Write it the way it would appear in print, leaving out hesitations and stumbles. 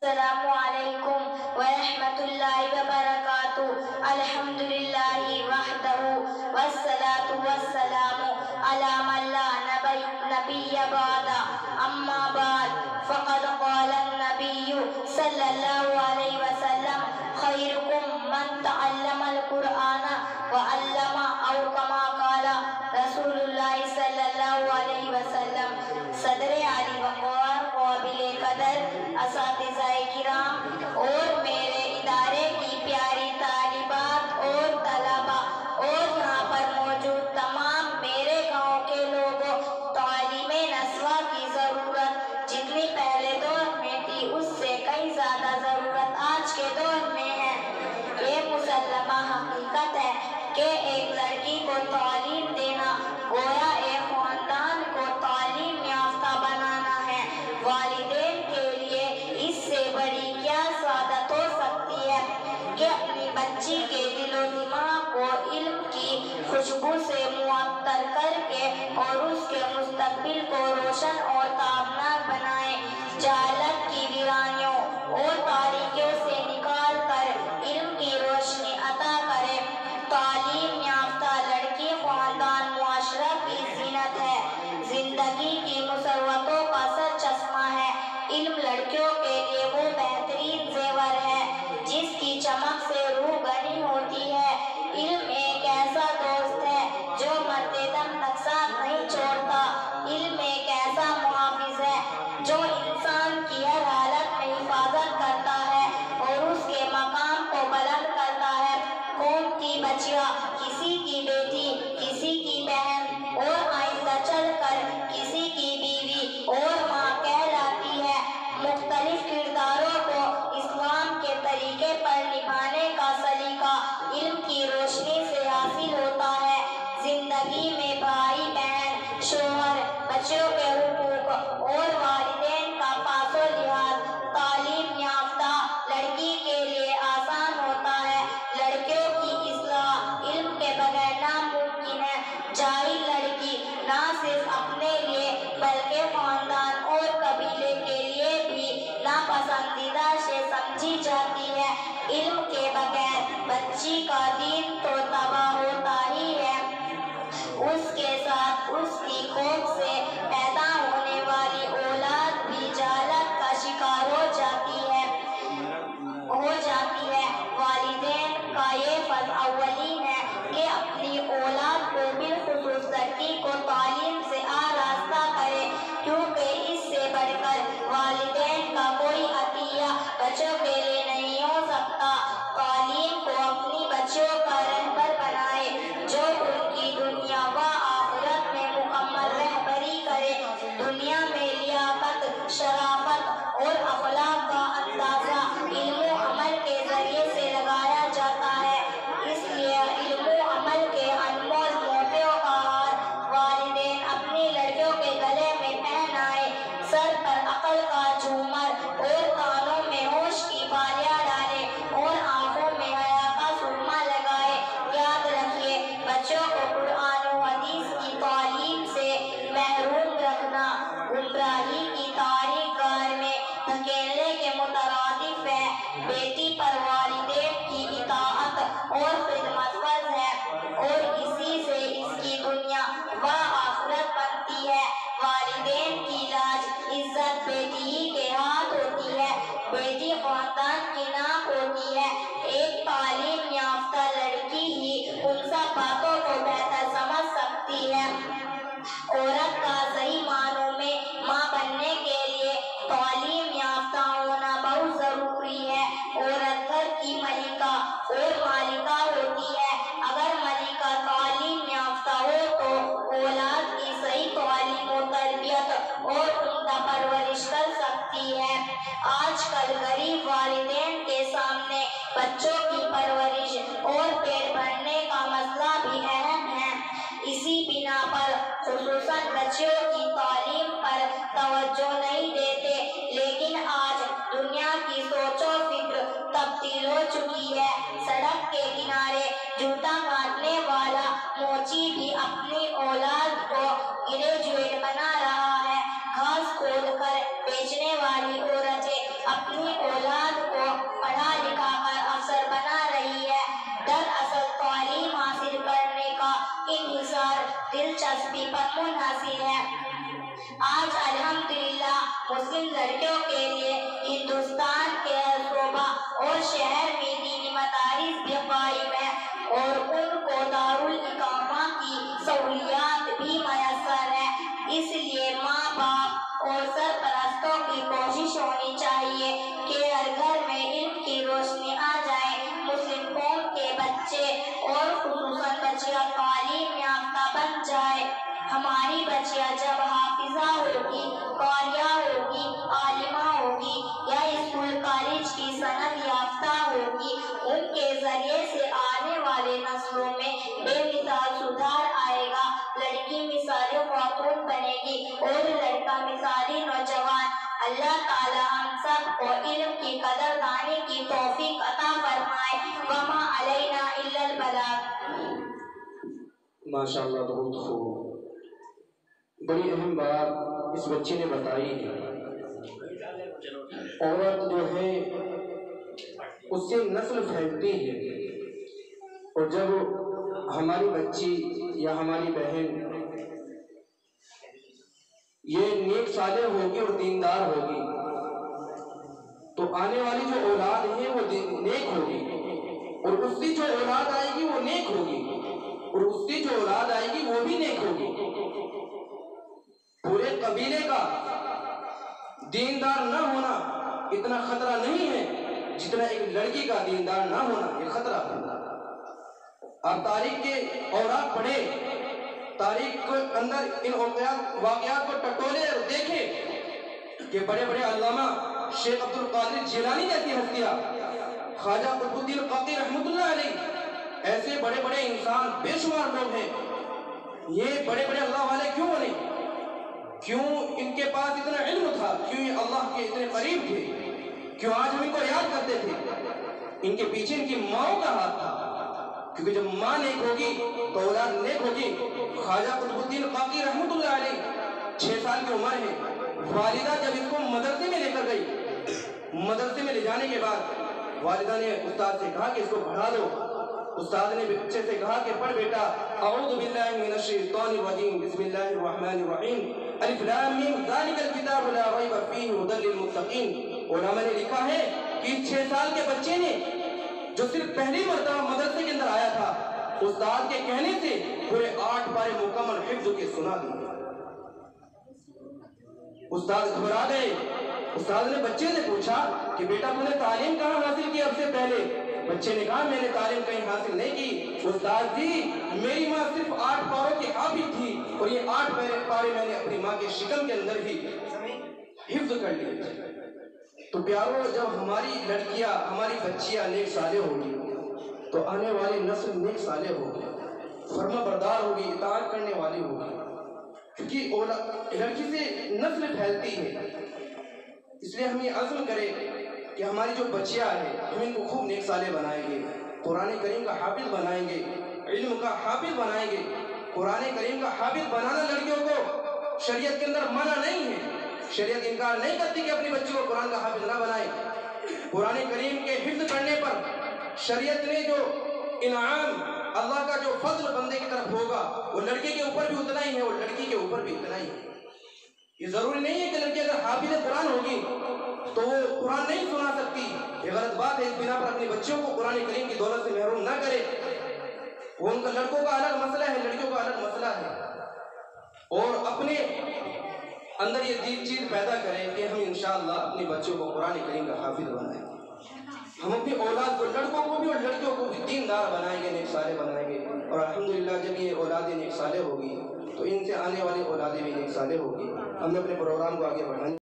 السلام علیکم ورحمۃ اللہ وبرکاتہ۔ الحمد للہ وحدہ والصلاة والسلام علی من لا نبی بعد، اما بعد فقد قال النبی صلی اللہ علیہ وسلم خیرکم من تعلم القرآن وعلم، او کما قال رسول اللہ صلی اللہ علیہ وسلم۔ صدر عالی وقار، قابل قدر اساتذہ کرام اور میرے ادارے کی پیاری طالبات اور طلباء اور یہاں پر موجود تمام میرے گاؤں کے لوگوں، تعلیم نسواں کی ضرورت جتنی پہلے دور میں تھی اس سے کئی زیادہ ضرورت آج کے دور میں ہے۔ یہ مسلمہ حقیقت ہے کہ ایک لڑکی کو تعلیم دینا گویا ایک خاندان کو تعلیم یافتہ بنانا ہے۔ والدین کے لیے اس سے بڑی کیا سعادت ہو سکتی ہے کہ اپنی بچی کے دل و دماغ کو علم کی خوشبو سے معطر کر کے اور اس کے مستقبل کو روشن اور تابناک بنائے، جہالت کی ویرانیوں اور تاریکیوں سے نکال کر علم کی روشنی عطا کرے۔ تعلیم یافتہ لڑکی خاندان معاشرت کی زینت ہے، زندگی کی مسرتوں کا سر چشمہ ہے۔ علم لڑکیوں کے لیے وہ بہترین زیور ہے جس کی چمک سے روح بنی ہوتی ہے۔ علم ایک ایسا دوست ہے جو مرتے دم تک ساتھ نہیں چھوڑتا۔ علم ایک ایسا محافظ ہے جو انسان کی ہر حالت میں حفاظت کرتا ہے اور اس کے مقام کو بلند کرتا ہے۔ قوم کی بچیاں کسی کی بیٹی، کسی کی بہن اور آئندہ چل کر کسی کی بیوی اور ماں کہلاتی ہے۔ مختلف کرداروں کو اسلام کے طریقے پر نبھانے کا سلیقہ علم کی روشنی سے حاصل ہوتا ہے۔ زندگی میں بھائی بہن، شوہر، بچوں کے حقوق اور والدین کا پاس و لحاظ تعلیم یافتہ لڑکی کے لیے آسان ہوتا ہے۔ لڑکیوں کی اصلاح علم کے بغیر ناممکن ہے۔ جاہل لڑکی نہ صرف اپنے لیے بلکہ خاندان اور قبیلے کے لیے بھی ناپسندیدہ شے سمجھی جاتی ہے۔ علم کے بغیر بچی کا دین تو تباہ ہوتا ہی ہے، اس کے ساتھ اس کی کوکھ سے پیدا ہونے والی اولاد بھی جہالت کا شکار ہو جاتی ہے۔ والدین کا یہ فرض اولین ہے کہ اپنی اولاد کو بالخصوص لڑکی کو تعلیم سے آراستہ کرے، کیونکہ اس سے بڑھ کر والدین کا کوئی عطیہ بچوں کے لیے نہیں ہو سکتا۔ تعلیم کو اپنی بچیوں کا رہبر بنائے جو ان کی دنیا و آخرت میں مکمل رہبری کرے۔ دنیا میں لیاقت، شرافت اور اخلاق کا اندازہ علم و عمل کے ذریعے سے لگایا جاتا ہے، اس لیے علم و عمل کے انمول موتیوں کا ہار والدین اپنی لڑکیوں کے گلے میں پہنائے، سر پر عقل کا جھومر اور کانوں میں ہوش کی بالیاں ڈالے اور آنکھوں میں حیا کا سرما لگائے۔ یاد رکھیے، بچوں کو قرآن و حدیث کی تعلیم سے محروم رکھنا گمراہی کی تاریک گہر میں دھکیلنے کے مترادف ہے۔ بیٹی پر والدین کی اطاعت اور خدمت فرض ہے اور اسی سے اس کی دنیا و آخرت بنتی ہے۔ والدین کی لاج عزت بیٹی ہی کے ہاتھ ہوتی ہے، بیٹی خاندان کی ناک ہوتی ہے۔ ایک تعلیم یافتہ لڑکی ہی ان سب باتوں کو بہتر سمجھ سکتی ہے۔ عورت کا صحیح معنوں میں ماں بننے کے لیے تعلیم یافتہ ہونا بہت ضروری ہے۔ عورت گھر کی ملکہ اور مالکہ ہوتی ہے۔ اگر ملکہ تعلیم یافتہ ہو تو اولاد کی صحیح تعلیم و تربیت اور عمدہ پرورش کر سکتی ہے۔ آج کل غریب والدین کے سامنے بچوں کی پرورش اور پیٹ بھرنے کا مسئلہ بھی اہم ہے۔ اسی بنا پر خصوصاً بچیوں منحصر ہے۔ آج الحمدللہ مسلم لڑکیوں کے لیے ہندوستان کے ہر صوبہ اور شہر میں دینی مدارس بھی قائم ہیں اور ان کو دارالاقامہ کی سہولیات بھی میسر ہیں۔ اس لیے ماں باپ اور سرپرستوں کی کوشش ہونی چاہیے کہ ہر گھر میں علم کی روشنی آ جائے، مسلم قوم کے بچے اور خصوصاً بچیاں تعلیم یافتہ بن جائے۔ ہماری بچیاں جب حافظہ ہوگی، قاریہ ہوگی، عالمہ ہوگی یا اسکول کالج کی سند یافتہ ہوگی، ان کے ذریعے سے آنے والے نسلوں میں بے مثال سدھار آئے گا۔ لڑکی مثالی خاتون بنے گی اور لڑکا مثالی نوجوان۔ اللہ تعالی ہم سب کو علم کی قدر دانی کی توفیق عطا فرمائے۔ وما علینا الا البلاغ۔ ماشاءاللہ، بہت خوب، بڑی اہم بات اس بچے نے بتائی ہے۔ عورت جو ہے اس سے نسل پھیلتی ہے، اور جب ہماری بچی یا ہماری بہن یہ نیک صالح ہوگی اور دیندار ہوگی تو آنے والی جو اولاد ہے وہ نیک ہوگی، اور اس کی جو اولاد آئے گی وہ نیک ہوگی، اور اس کی جو اولاد آئے گی وہ بھی نیک ہوگی۔ پورے قبیلے کا دیندار نہ ہونا اتنا خطرہ نہیں ہے جتنا ایک لڑکی کا دیندار نہ ہونا یہ خطرہ ہے۔ آپ تاریخ کے اوراق پڑھے، تاریخ کے اندر ان واقعات کو ٹٹولے اور دیکھیں کہ بڑے بڑے علامہ شیخ عبد القادر جیلانی جیسی ہستیاں، خواجہ قطب الدین قادری رحمۃ اللہ علیہ، ایسے بڑے بڑے انسان بے شمار لوگ ہیں۔ یہ بڑے بڑے اللہ والے کیوں بنے؟ کیوں ان کے پاس اتنا علم تھا؟ کیوں یہ اللہ کے اتنے قریب تھے؟ کیوں آج ہم ان کو یاد کرتے تھے؟ ان کے پیچھے ان کی ماؤں کا ہاتھ تھا، کیونکہ جب ماں نیک ہوگی تو اولاد نیک ہوگی۔ خواجہ قطب الدین قادری رحمۃ اللہ علیہ 6 سال کی عمر ہے، والدہ جب اس کو مدرسے میں لے کر گئی، مدرسے میں لے جانے کے بعد والدہ نے استاد سے کہا کہ اس کو پڑھا دو۔ استاد نے بچے سے کہا کہ پڑھ بیٹا، اعوذ باللہ من الشیطان الرجیم، بسم اللہ الرحمن الرحیم، الف لام میم، ذالک الکتاب لا ریب فیہ ھدی للمتقین۔ علماء نے لکھا ہے کہ اس 6 سال کے بچے نے جو صرف پہلی مرتبہ مدرسے کے اندر آیا تھا، استاد کے کہنے سے پورے 8 پارے مکمل حفظ کے سنا دیے۔ استاد گھبرا گئے۔ استاد نے بچے سے پوچھا کہ بیٹا تو نے تعلیم کہاں حاصل کی اب سے پہلے؟ بچے نے کہا میں نے تعلیم کہیں حاصل نہیں کی استاد جی، میری ماں صرف 8 پاروں کی حافظ تھی اور یہ 8 پارے میں نے اپنی ماں کے شکم کے اندر ہی حفظ کر لیے۔ تو پیارو، جب ہماری لڑکیاں، ہماری بچیاں نیک صالح ہوگی تو آنے والی نسل نیک صالح ہوگی، فرما بردار ہوگی، اطاعت کرنے والی ہوگی، کیونکہ لڑکی سے نسل پھیلتی ہے۔ اس لیے ہم یہ عزم کریں کہ ہماری جو بچیاں ہیں ہم ان کو خوب نیک صالح بنائیں گے، قرآن کریم کا حافظ بنائیں گے، علم کا حافظ بنائیں گے۔ قرآن کریم کا حافظ بنانا لڑکیوں کو شریعت کے اندر منع نہیں ہے، شریعت انکار نہیں کرتی کہ اپنی بچی کو قرآن کا حافظ نہ بنائے۔ قرآن کریم کے حفظ کرنے پر شریعت نے جو انعام، اللہ کا جو فضل بندے کی طرف ہوگا وہ لڑکے کے اوپر بھی اتنا ہی ہے اور لڑکی کے اوپر بھی اتنا ہی ہے۔ یہ ضروری نہیں ہے کہ لڑکی اگر حافظ قرآن ہوگی تو وہ قرآن نہیں سنا سکتی، یہ غلط بات ہے۔ اس بنا پر اپنی بچیوں کو قرآن کریم کی دولت سے محروم نہ کرے۔ وہ ان کا لڑکوں کا الگ مسئلہ ہے، لڑکیوں کا الگ مسئلہ ہے، اور اپنے اندر یہ چیز پیدا کریں کہ ہم انشاءاللہ اپنی بچوں کو قرآن کریم کا حافظ بنائیں گے۔ ہم اپنی اولاد کو، لڑکوں کو بھی اور لڑکیوں کو بھی دیندار بنائیں گے، نیک صالح بنائیں گے، اور الحمدللہ جب یہ اولادیں نیک صالح ہوگی تو ان سے آنے والی اولادیں بھی نیک صالح ہوگی۔ ہم نے اپنے پروگرام کو آگے بڑھانے